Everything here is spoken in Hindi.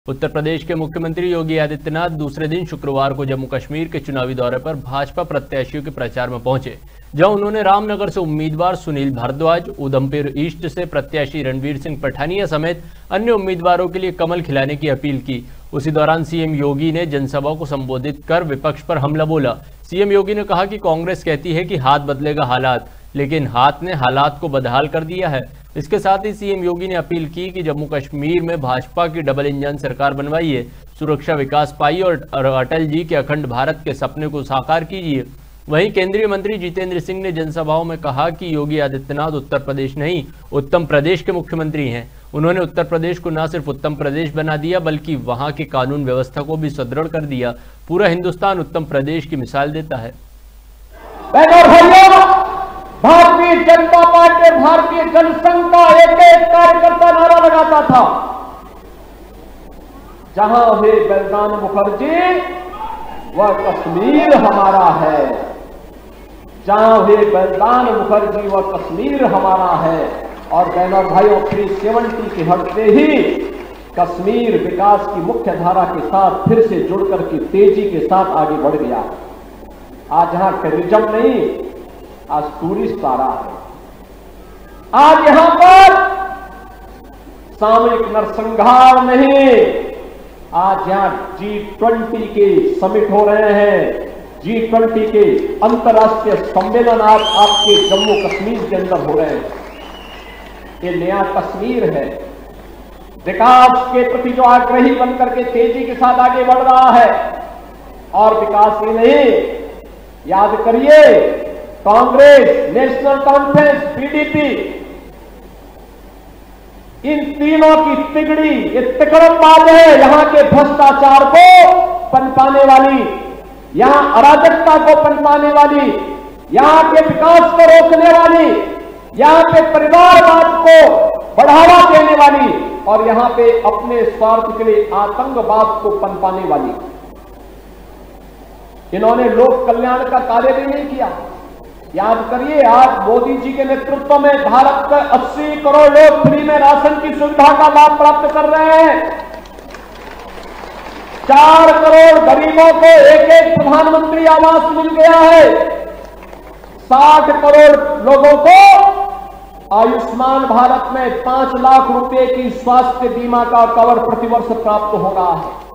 उत्तर प्रदेश के मुख्यमंत्री योगी आदित्यनाथ दूसरे दिन शुक्रवार को जम्मू कश्मीर के चुनावी दौरे पर भाजपा प्रत्याशियों के प्रचार में पहुंचे, जहां उन्होंने रामनगर से उम्मीदवार सुनील भारद्वाज, उधमपुर ईस्ट से प्रत्याशी रणवीर सिंह पठानिया समेत अन्य उम्मीदवारों के लिए कमल खिलाने की अपील की। उसी दौरान सीएम योगी ने जनसभा को संबोधित कर विपक्ष पर हमला बोला। सीएम योगी ने कहा कि कांग्रेस कहती है कि हाथ बदलेगा हालात, लेकिन हाथ ने हालात को बदहाल कर दिया है। इसके साथ ही सीएम योगी ने अपील की कि जम्मू कश्मीर में भाजपा की डबल इंजन सरकार बनवाइए, सुरक्षा विकास पाइए और अटल जी के अखंड भारत के सपने को साकार कीजिए। वहीं केंद्रीय मंत्री जितेंद्र सिंह ने जनसभाओं में कहा कि योगी आदित्यनाथ उत्तर प्रदेश नहीं, उत्तम प्रदेश के मुख्यमंत्री हैं। उन्होंने उत्तर प्रदेश को न सिर्फ उत्तम प्रदेश बना दिया, बल्कि वहां की कानून व्यवस्था को भी सुदृढ़ कर दिया। पूरा हिंदुस्तान उत्तम प्रदेश की मिसाल देता है। भारतीय जनता पार्टी, भारतीय जनसंघ का एक एक कार्यकर्ता नारा लगाता था, जहां है बलराम मुखर्जी वह कश्मीर हमारा है, जहां है बलराम मुखर्जी वह कश्मीर हमारा है। और बहनों और भाइयों, 370 के हटते ही कश्मीर विकास की मुख्य धारा के साथ फिर से जुड़कर के तेजी के साथ आगे बढ़ गया। आज यहां टूरिज्म नहीं, आज टूरिस्ट आ रहा है। आज यहां पर सामूहिक नरसंहार नहीं, आज यहां G20 के समिट हो रहे हैं। G20 के अंतर्राष्ट्रीय सम्मेलन आज आपके जम्मू कश्मीर के अंदर हो रहे हैं। ये नया कश्मीर है, विकास के प्रति जो आग्रही बनकर के तेजी के साथ आगे बढ़ रहा है। और विकास ही नहीं, याद करिए, कांग्रेस, नेशनल कॉन्फ्रेंस, पीडीपी, इन तीनों की तिगड़ी, ये तिकड़मबाज है। यहां के भ्रष्टाचार को पनपाने वाली, यहां अराजकता को पनपाने वाली, यहां के विकास को रोकने वाली, यहां पे परिवारवाद को बढ़ावा देने वाली और यहां पे अपने स्वार्थ के लिए आतंकवाद को पनपाने वाली। इन्होंने लोक कल्याण का कार्य भी नहीं किया। याद करिए, आज मोदी जी के नेतृत्व में भारत के 80 करोड़ लोग फ्री में राशन की सुविधा का लाभ प्राप्त कर रहे हैं। 4 करोड़ गरीबों को एक प्रधानमंत्री आवास मिल गया है। 60 करोड़ लोगों को आयुष्मान भारत में 5 लाख रुपए की स्वास्थ्य बीमा का कवर प्रतिवर्ष प्राप्त हो रहा है।